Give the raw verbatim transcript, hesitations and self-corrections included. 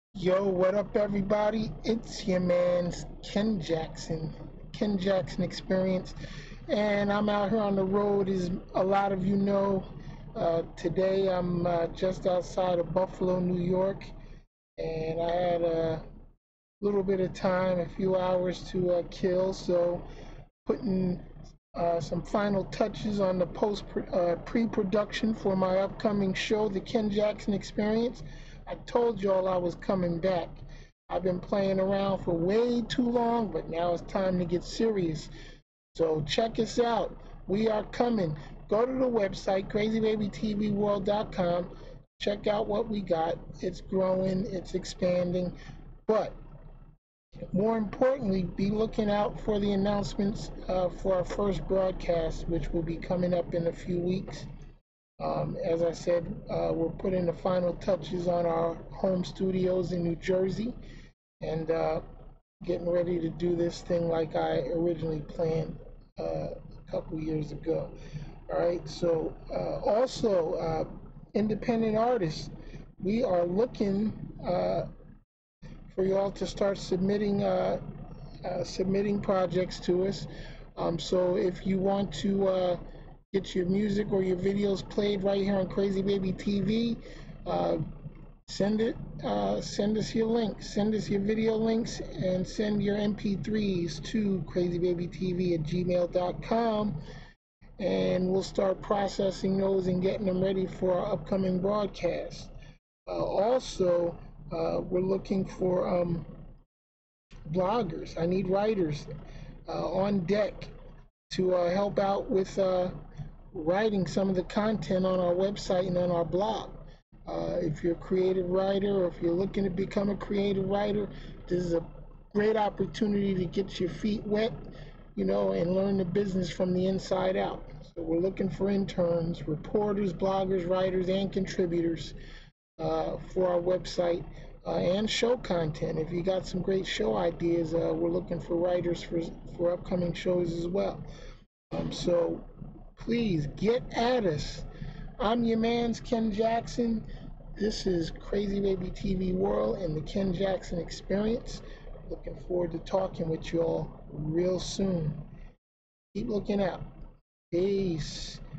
Yo, what up, everybody? It's your man's Ken Jackson, Ken Jackson Experience, and I'm out here on the road. As a lot of you know, uh, today I'm uh, just outside of Buffalo, New York, and I had a little bit of time, a few hours to uh, kill, so putting uh, some final touches on the post uh, pre-production for my upcoming show, The Ken Jackson Experience. I told y'all I was coming back. I've been playing around for way too long, but now it's time to get serious. So check us out. We are coming. Go to the website, crazy baby t v world dot com. Check out what we got. It's growing, it's expanding. But more importantly, be looking out for the announcements uh, for our first broadcast, which will be coming up in a few weeks. Um, as I said, uh, we're putting the final touches on our home studios in New Jersey and uh, getting ready to do this thing like I originally planned uh, a couple years ago. All right, so uh, also, uh, independent artists, we are looking uh, for you all to start submitting uh, uh, submitting projects to us. Um, so if you want to uh, get your music or your videos played right here on Crazy Baby T V, uh, send it. Uh, send us your links. Send us your video links and send your M P threes to crazybabytv at gmail dot com, and we'll start processing those and getting them ready for our upcoming broadcast. Uh, also, uh, we're looking for um, bloggers. I need writers uh, on deck to uh, help out with uh, writing some of the content on our website and on our blog. Uh, if you're a creative writer or if you're looking to become a creative writer, this is a great opportunity to get your feet wet, you know, and learn the business from the inside out. So we're looking for interns, reporters, bloggers, writers, and contributors uh, for our website uh, and show content. If you got some great show ideas, uh, we're looking for writers for for upcoming shows as well. Um, so please get at us. I'm your man's Ken Jackson. This is Crazy Baby T V World and the Ken Jackson Experience. Looking forward to talking with you all real soon. Keep looking out. Peace.